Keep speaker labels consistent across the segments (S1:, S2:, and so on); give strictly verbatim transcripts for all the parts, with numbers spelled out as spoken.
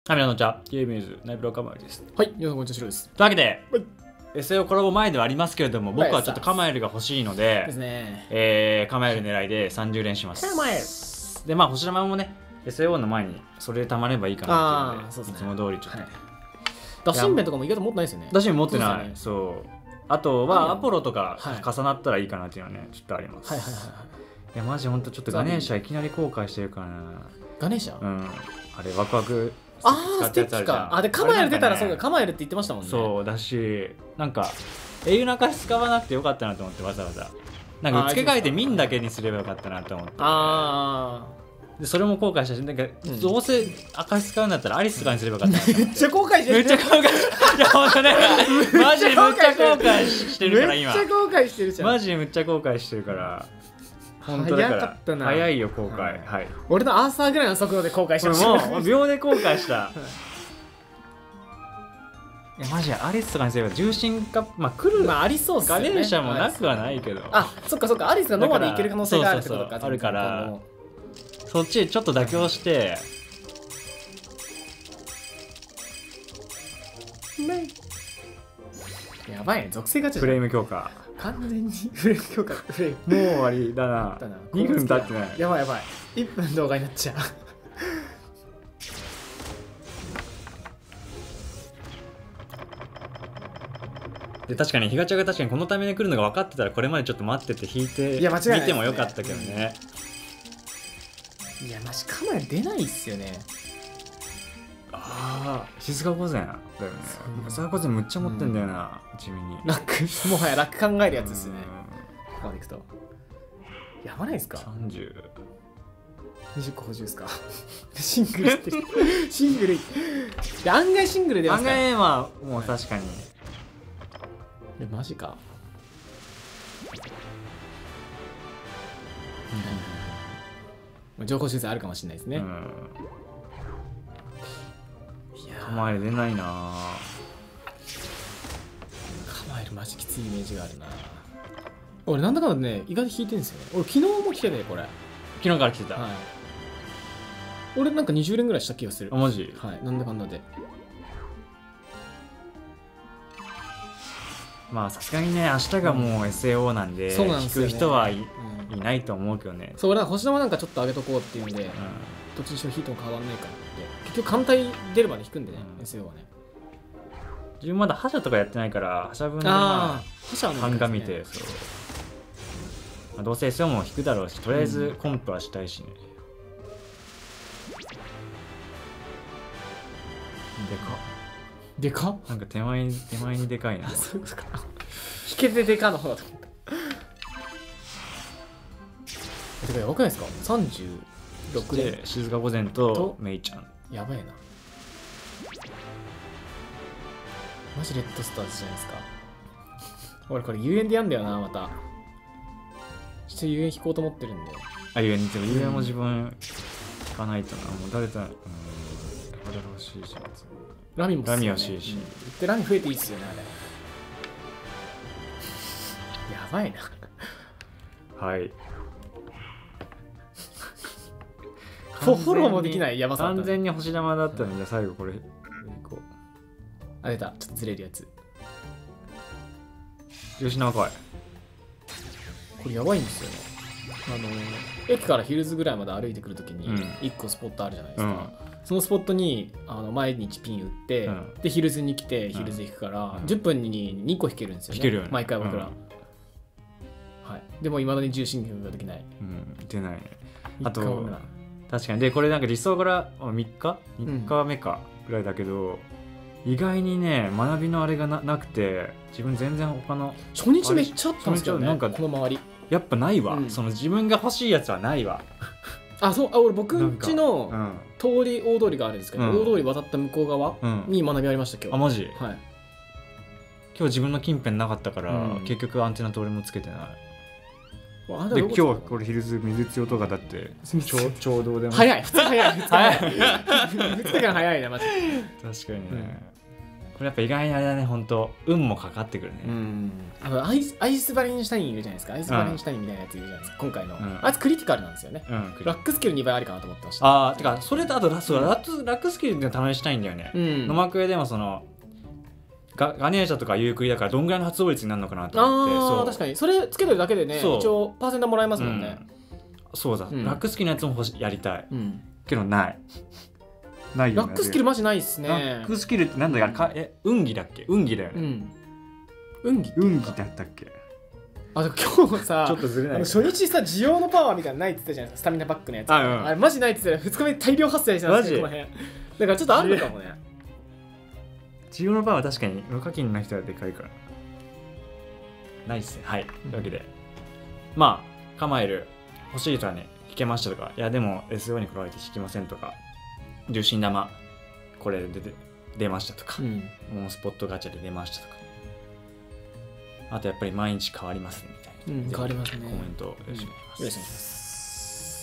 S1: はい、皆さんこんにちは。ゲームニューズナイブロカマエルです。
S2: はい、皆さんこんにちは、シロです。
S1: というわけで、
S2: はい、
S1: エスエーオー コラボ前ではありますけれども、僕はちょっとカマエルが欲しいので、
S2: ですね。
S1: えー、カマエル狙いでさんじゅう連します。
S2: カマエル
S1: で、まあ、星玉もね、エスエーオー の前にそれでたまればいいかなっていうので、
S2: そうですね、
S1: いつも通りちょっと。はい、
S2: ダッシンベンとかも意外と持ってないですよね。
S1: ダッシンベン持ってない。そう、ね、そう。あとは、アポロとか重なったらいいかなっていうのはね、ちょっとあります。
S2: はいはいはいはい。
S1: いや、マジほんとちょっとガネーシャいきなり後悔してるからな。
S2: ガネーシャ？
S1: うん。あれ、ワクワク。
S2: ああ、ステッキか。あ、で、カマエル出たらそうか、カマエルって言ってましたもんね。
S1: そうだし、なんか、英雄の証使わなくてよかったなと思って、わざわざ。なんか、付け替えてミンだけにすればよかったなと思って。ああ。で、それも後悔したし、なんか、どうせ証使うんだったらアリスとかにすればよかった。
S2: めっちゃ後悔してる。
S1: めっちゃ後悔してる。いや、ほんとね、マジでめっちゃ後悔してるから、今。
S2: めっちゃ後悔してるじゃん。
S1: マジでめっちゃ後悔してるから。本当だから
S2: 早かったな。
S1: 早いよ後悔。はい。
S2: 俺のアーサーぐらいの速度で後悔しました。
S1: もう秒で後悔した。いやマジでアリスとかにすれば重心がまあ来る。
S2: まあありそうっすよね。
S1: ガネーシャもなくはないけど。
S2: あ、そっかそっか、アリスがノマでいける可能性があるってことか。
S1: あるから。そっちちょっと妥協して。
S2: やばいね、属性ガチャ。
S1: フレーム強化。
S2: 完全にフレーム強化。フレーム。
S1: もう終わりだな。にふん経ってない。
S2: やばいやばい。いっぷん動画になっちゃう。
S1: で確かにヒガチャが確かにこのタイミングで来るのが分かってたらこれまでちょっと待ってて引いて
S2: いや間違いない、ね、
S1: 見てもよかったけどね。
S2: いやマジカマエル出ないっすよね。
S1: ああ静か御前だよね。静か御前むっちゃ持ってんだよな、うん、地味に
S2: 楽もはや楽考えるやつですね。ここまでいくとやばないですか。
S1: さんじゅう
S2: にじゅっこ補充ですか。シングルってシングルで案外シングル出ますか。
S1: 案外はもう確かに。
S2: えマジか。うん、情報修正あるかもしれないですね。うん、
S1: いやカマエル出ないな。
S2: カマエルマジきついイメージがあるな。俺なんだかんだね意外と引いてるんですよね。俺昨日も来ててこれ。
S1: 昨日から来てた。はい、
S2: 俺なんかにじゅう連ぐらいした気がする。
S1: あマジ。
S2: はい、なんだかんだで。
S1: まあさすがにね明日がもう エスエーオー なんで、うん、引く人はい、うん、いないと思うけどね。
S2: そう俺は星玉なんかちょっと上げとこうっていうんで、うん、どっちにしろ引いても変わんないかなって。結局艦隊出るまで引くんでね、うん、エスエーオー はね。
S1: 自分まだ覇者とかやってないから覇者分でまあ版画見て、そう、まあ、どうせ エスエーオー も引くだろうしとりあえずコンプはしたいしね。うん、でかっ
S2: でかっ
S1: なんか手前に手前にでかいな。
S2: そういうことか。引けてでかの方だと思った。てかやばくないですか。さんじゅうろく連で
S1: 静か御前とメイちゃん。
S2: やばいな。マジレッドスターズじゃないですか。俺これ遊園でやんだよなまた。ちょっと遊園引こうと思ってるんで。
S1: あ遊園でも遊園も自分引かないとな。もう誰だうん誰欲しいし。
S2: ラミも
S1: ラミ欲しいし、
S2: うん、でラミ増えていいっすよねあれ。やばいな。はいフォローもできないやばさ。
S1: 完全に星玉だったので、じゃあ最後これいこう。
S2: あ出たちょっとずれるやつ。
S1: 吉永来い。
S2: これやばいんですよね。あの駅からヒルズぐらいまで歩いてくるときにいっこスポットあるじゃないですか、うん、そのスポットにあの毎日ピン打って、うん、でヒルズに来てヒルズ引くから、うん、じゅっぷんににこ引けるんですよね。引けるよね毎回僕ら、うん、はい。でもいまだに重心ができない。
S1: うん、出ないね。あと確かにでこれなんか理想からみっかみっかめかぐらいだけど、うん、意外にね学びのあれが な, なくて自分全然他の
S2: 初日めっちゃあったんですけどね。なんかこの周り
S1: やっぱないわ、うん、その自分が欲しいやつはないわ。
S2: あそうあ俺僕ん家の通り、うん、大通りがあるんですけど、うん、大通り渡った向こう側に学びありました今日。
S1: あマジ。
S2: はい。
S1: 今日自分の近辺なかったから、うん、結局アンテナ通りもつけてない。で今日はこれヒルズ水強とかだってちょうどでも
S2: 早い普通早い普通早い普通から早いなマジで。
S1: 確かにね、 れやっぱ意外にあれだね、本当運もかかってくるね。
S2: うん。あのアイス、アイスバレンシュタインいるじゃないですか。アイスバレンシュタインみたいなやついるじゃないですか、今回の。
S1: うん、
S2: あいつクリティカルなんですよね。
S1: うん、
S2: ラックスキルにばいありかなと思ってました。
S1: ああ、てか、それとあとラス、うん、ラッラックスキルって試したいんだよね。うん。ノマクエでもその、ガ, ガネーシャとかユークリだからどんぐらいの発動率になるのかなと思って。
S2: ああ、そう確かに。それつけてるだけでね、一応パーセントもらえますもんね。うん、
S1: そうだ、うん、ラックスキルのやつも欲しやりたい。うん、けどない。ないよね。
S2: ラックスキルマジないっすね。
S1: ラックスキルってなんだっけ、え、運技だっけ、運技だよね。うん。
S2: 運技
S1: 運技だったっけ。
S2: あ、今日さ、
S1: ちょっとずれない。
S2: 初日さ、需要のパワーみたいなのないって言ったじゃないですか、スタミナバックのやつ。あ、うん、あれマジないって言ったらふつかめ大量発生してたんですよ、この辺。だからちょっとあるのかもね。
S1: 需要のパワーは確かに無課金の人はでかいから。ないっすね。はい。というわけで、まあ、カマエル欲しい人はね、引けましたとか、いやでも エスオー に来られて引きませんとか、重心玉これで出ましたとか、うん、もうスポットガチャで出ましたとか、あとやっぱり毎日変わりますねみたいな、
S2: うん、変わりますね。
S1: コメントよろしくお願いします。
S2: うん、よろしくお願いします。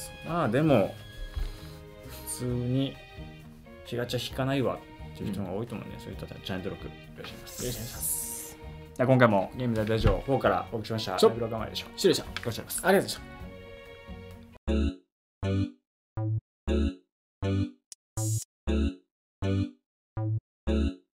S1: まあでも普通に気ガチャ引かないわっていう人が多いと思うんで、うん、そういったらチャンネル登録よろしくお願いします。
S2: よろしくお願いします。
S1: じゃあ今回もゲーム大ラジオフォーからお送りしました。ライブログまででしょ。
S2: 失礼しました。
S1: ご視聴ありがとうございます。
S2: ありがとうございました。Thank you.